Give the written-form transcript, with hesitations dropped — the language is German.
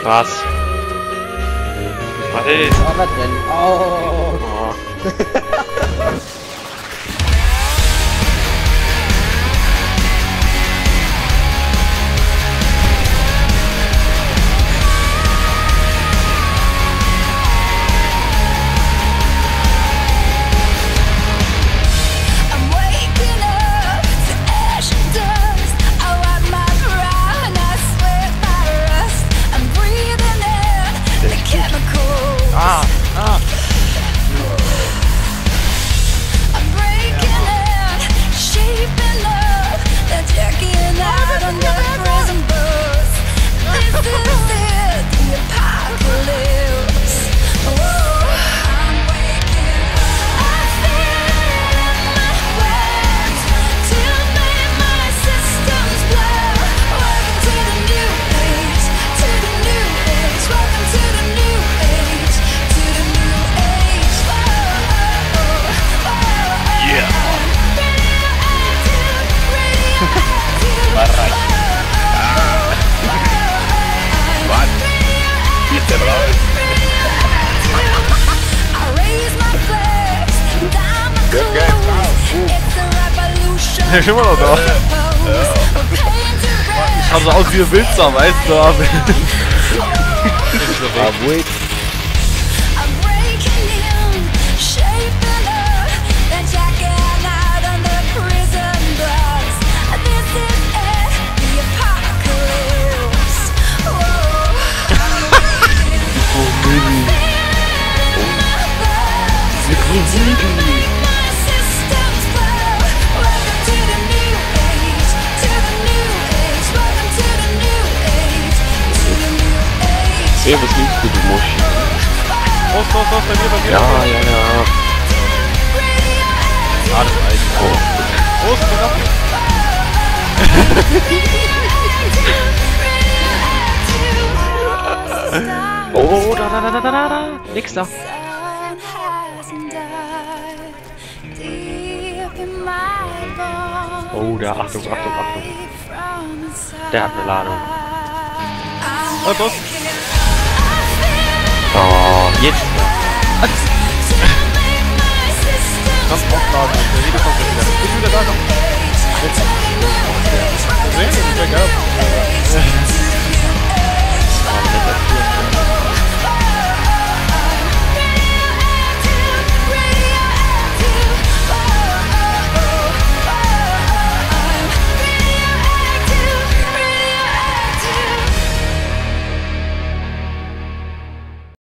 Was? Was ist? Fahrradrennen. Oh. Der ist immer noch da. Schaut so aus wie ein Wildsau, weißt du? Ey, was liegst du, du Muschi? Los, bei mir. Ja. Ah, das reicht. Los, Oh, da. Nix da. Oh, der, Achtung. Der hat eine Ladung. Oh, Boss. Oh, jetzt. Transportladen, der Rede kommt wieder. Ich bin wieder da noch. Jetzt. Sehen, ich bin geil.